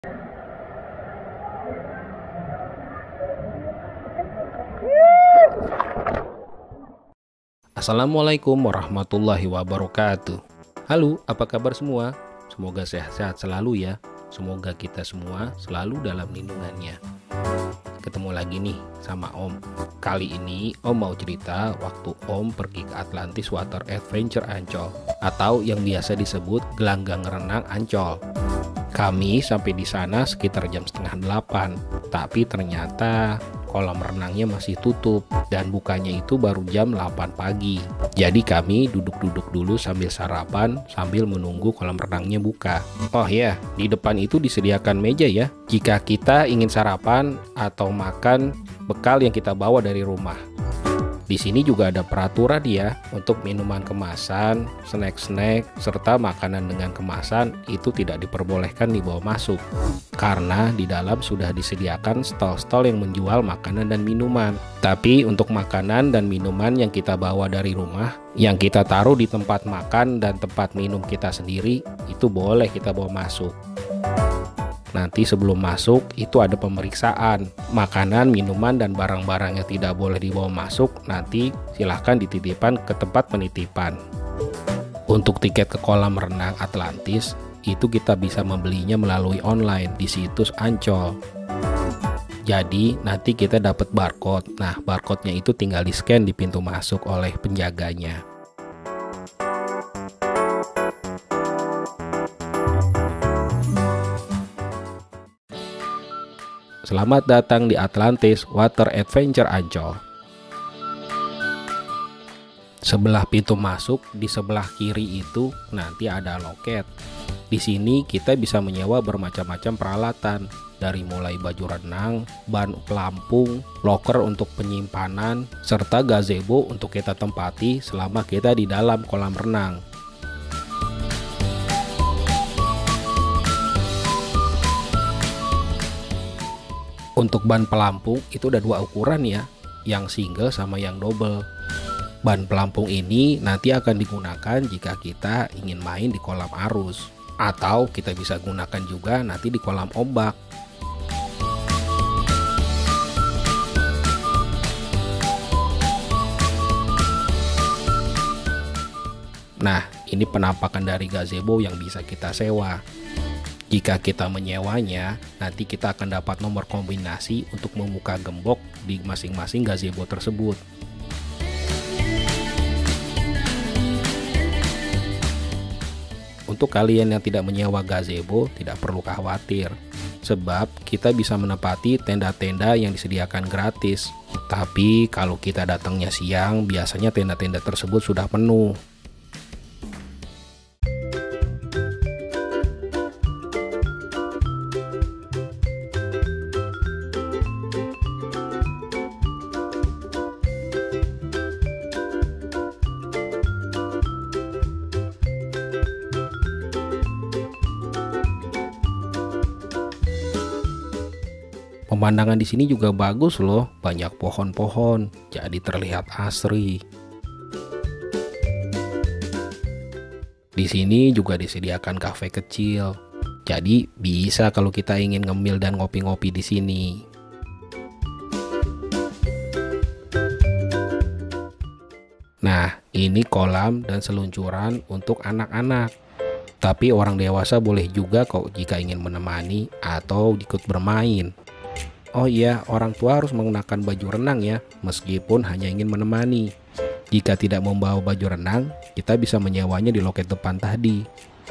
Assalamualaikum warahmatullahi wabarakatuh. Halo, apa kabar semua? Semoga sehat-sehat selalu ya. Semoga kita semua selalu dalam lindungannya. Ketemu lagi nih sama Om. Kali ini Om mau cerita waktu Om pergi ke Atlantis Water Adventure Ancol, atau yang biasa disebut gelanggang renang Ancol. Kami sampai di sana sekitar jam 7:30, tapi ternyata kolam renangnya masih tutup dan bukanya itu baru jam 8 pagi. Jadi kami duduk-duduk dulu sambil sarapan sambil menunggu kolam renangnya buka. Oh ya, di depan itu disediakan meja ya, jika kita ingin sarapan atau makan bekal yang kita bawa dari rumah. Di sini juga ada peraturan ya, untuk minuman kemasan, snack-snack, serta makanan dengan kemasan itu tidak diperbolehkan dibawa masuk. Karena di dalam sudah disediakan stall-stall yang menjual makanan dan minuman. Tapi untuk makanan dan minuman yang kita bawa dari rumah, yang kita taruh di tempat makan dan tempat minum kita sendiri, itu boleh kita bawa masuk. Nanti sebelum masuk itu ada pemeriksaan. Makanan, minuman, dan barang-barang yang tidak boleh dibawa masuk nanti silahkan dititipkan ke tempat penitipan. Untuk tiket ke kolam renang Atlantis itu kita bisa membelinya melalui online di situs Ancol. Jadi nanti kita dapat barcode. Nah, barcode-nya itu tinggal di-scan di pintu masuk oleh penjaganya. Selamat datang di Atlantis Water Adventure Ancol. Sebelah pintu masuk, di sebelah kiri itu nanti ada loket. Di sini kita bisa menyewa bermacam-macam peralatan, dari mulai baju renang, ban pelampung, loker untuk penyimpanan, serta gazebo untuk kita tempati selama kita di dalam kolam renang. Untuk ban pelampung itu ada dua ukuran ya, yang single sama yang double. Ban pelampung ini nanti akan digunakan jika kita ingin main di kolam arus, atau kita bisa gunakan juga nanti di kolam ombak. Nah, ini penampakan dari gazebo yang bisa kita sewa. Jika kita menyewanya, nanti kita akan dapat nomor kombinasi untuk membuka gembok di masing-masing gazebo tersebut. Untuk kalian yang tidak menyewa gazebo, tidak perlu khawatir, sebab kita bisa menempati tenda-tenda yang disediakan gratis. Tapi kalau kita datangnya siang, biasanya tenda-tenda tersebut sudah penuh. Pemandangan di sini juga bagus loh, banyak pohon-pohon, jadi terlihat asri. Di sini juga disediakan kafe kecil, jadi bisa kalau kita ingin ngemil dan ngopi-ngopi di sini. Nah, ini kolam dan seluncuran untuk anak-anak. Tapi orang dewasa boleh juga kok jika ingin menemani atau ikut bermain. Oh iya, orang tua harus mengenakan baju renang ya, meskipun hanya ingin menemani. Jika tidak membawa baju renang, kita bisa menyewanya di loket depan tadi.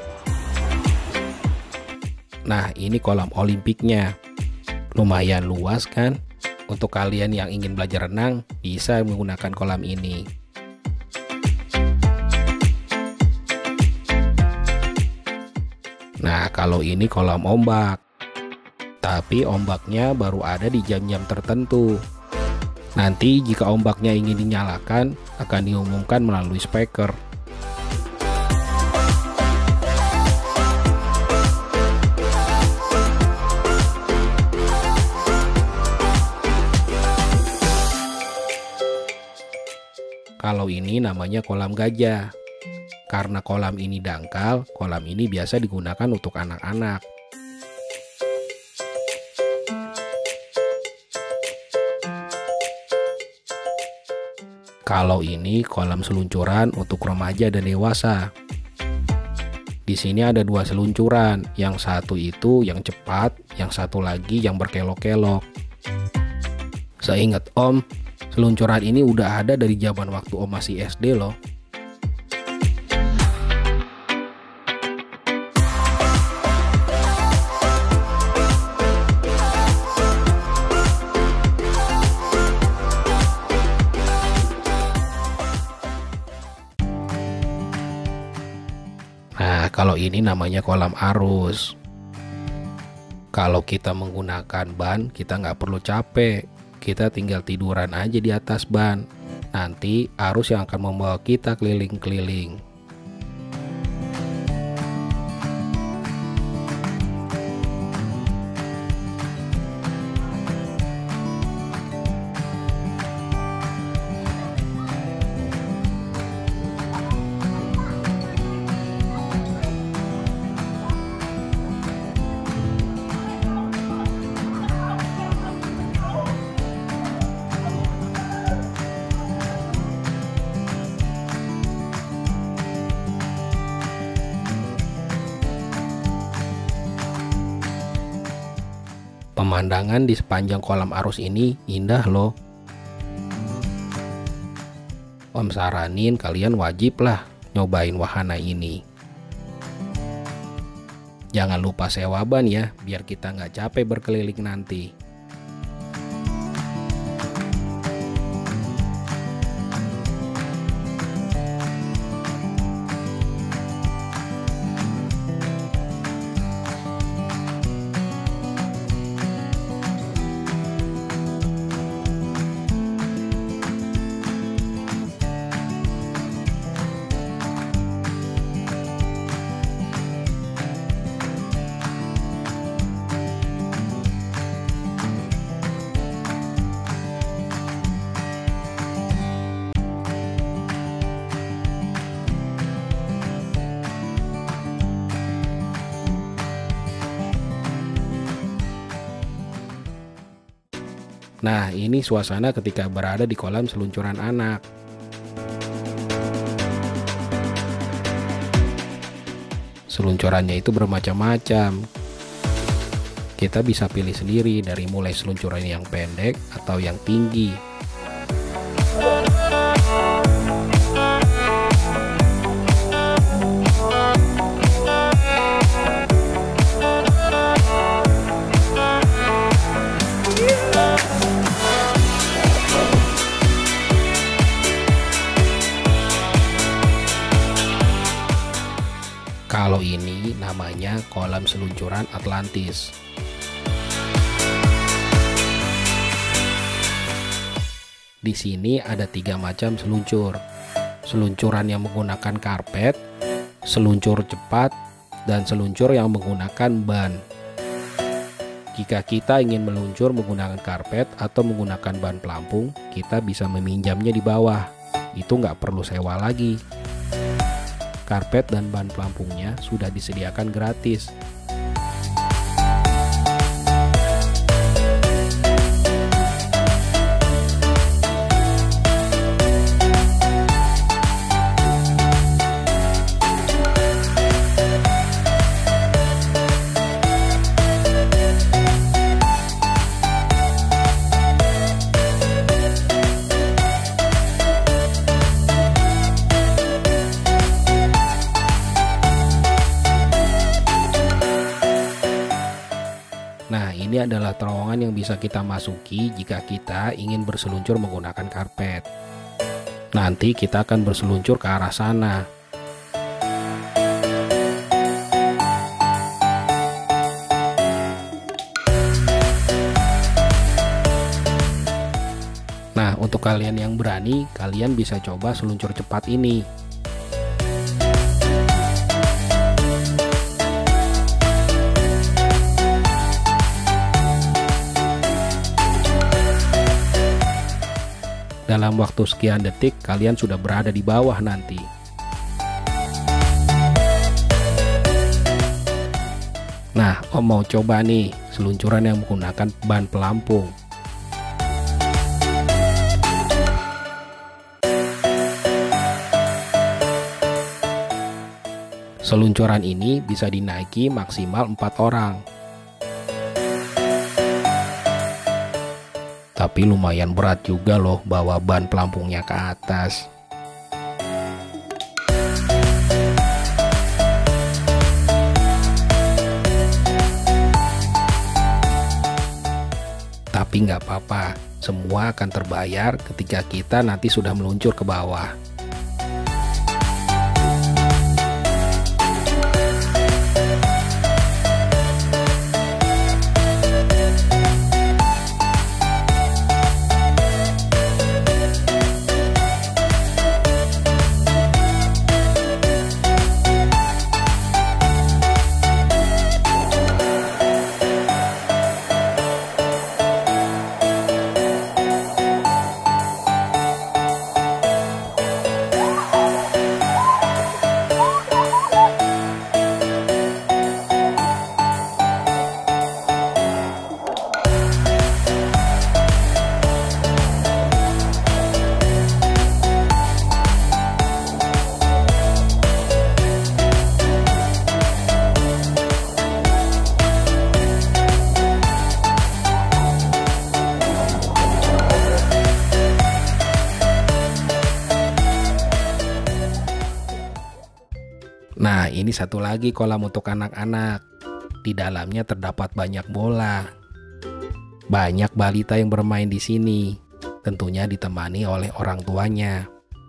Nah, ini kolam olimpiknya. Lumayan luas kan? Untuk kalian yang ingin belajar renang, bisa menggunakan kolam ini. Nah, kalau ini kolam ombak. Tapi ombaknya baru ada di jam-jam tertentu. Nanti jika ombaknya ingin dinyalakan, akan diumumkan melalui speaker. Kalau ini namanya kolam gajah. Karena kolam ini dangkal, kolam ini biasa digunakan untuk anak-anak. Kalau ini kolam seluncuran untuk remaja dan dewasa. Di sini ada 2 seluncuran, yang satu itu yang cepat, yang satu lagi yang berkelok-kelok. Seingat Om, seluncuran ini udah ada dari zaman waktu Om masih SD loh. Nah, kalau ini namanya kolam arus. Kalau kita menggunakan ban, kita nggak perlu capek. Kita tinggal tiduran aja di atas ban. Nanti arus yang akan membawa kita keliling-keliling. Pemandangan di sepanjang kolam arus ini indah loh. Om saranin kalian wajib lah nyobain wahana ini. Jangan lupa sewa ban ya, biar kita nggak capek berkeliling nanti. Nah, ini suasana ketika berada di kolam seluncuran anak. Seluncurannya itu bermacam-macam. Kita bisa pilih sendiri dari mulai seluncuran yang pendek atau yang tinggi. Kalau ini namanya kolam seluncuran Atlantis. Di sini ada 3 macam seluncur. Seluncuran yang menggunakan karpet, seluncur cepat, dan seluncur yang menggunakan ban. Jika kita ingin meluncur menggunakan karpet atau menggunakan ban pelampung, kita bisa meminjamnya di bawah. Itu nggak perlu sewa lagi. Karpet dan ban pelampungnya sudah disediakan gratis. Nah, ini adalah terowongan yang bisa kita masuki jika kita ingin berseluncur menggunakan karpet. Nanti kita akan berseluncur ke arah sana. Nah, untuk kalian yang berani, kalian bisa coba seluncur cepat ini. Dalam waktu sekian detik, kalian sudah berada di bawah nanti. Nah, Om mau coba nih, seluncuran yang menggunakan ban pelampung. Seluncuran ini bisa dinaiki maksimal 4 orang. Tapi lumayan berat juga loh bawa ban pelampungnya ke atas. Tapi nggak apa-apa, semua akan terbayar ketika kita nanti sudah meluncur ke bawah. Nah, ini satu lagi kolam untuk anak-anak. Di dalamnya terdapat banyak bola. Banyak balita yang bermain di sini, tentunya ditemani oleh orang tuanya.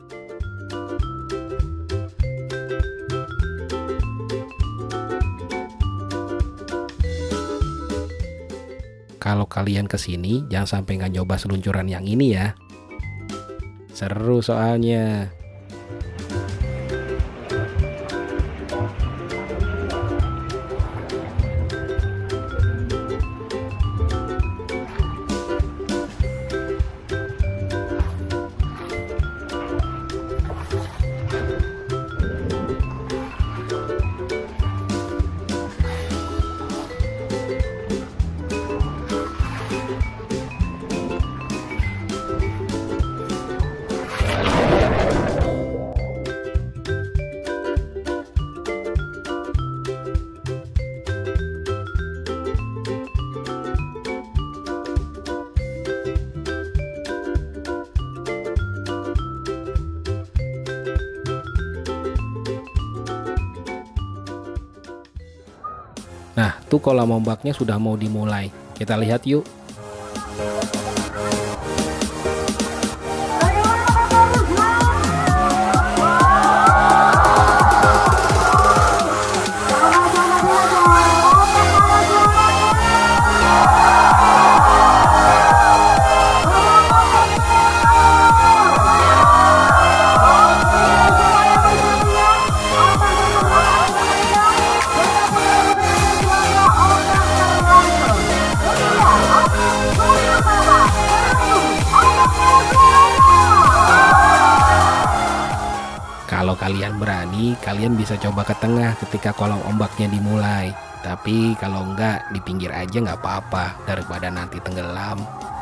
Kalau kalian kesini, jangan sampai nggak nyoba seluncuran yang ini ya. Seru soalnya. Nah, tuh kolam ombaknya sudah mau dimulai. Kita lihat yuk. Kalau kalian berani, kalian bisa coba ke tengah ketika kolam ombaknya dimulai. Tapi kalau enggak, di pinggir aja nggak apa-apa, daripada nanti tenggelam.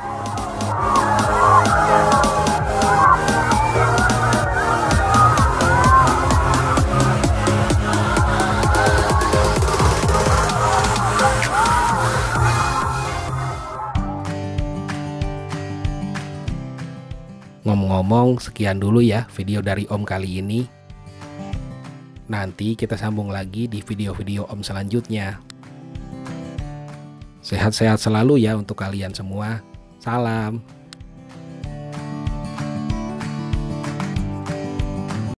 Ngomong-ngomong, sekian dulu ya video dari Om kali ini. Nanti kita sambung lagi di video-video Om selanjutnya. Sehat-sehat selalu ya untuk kalian semua. Salam.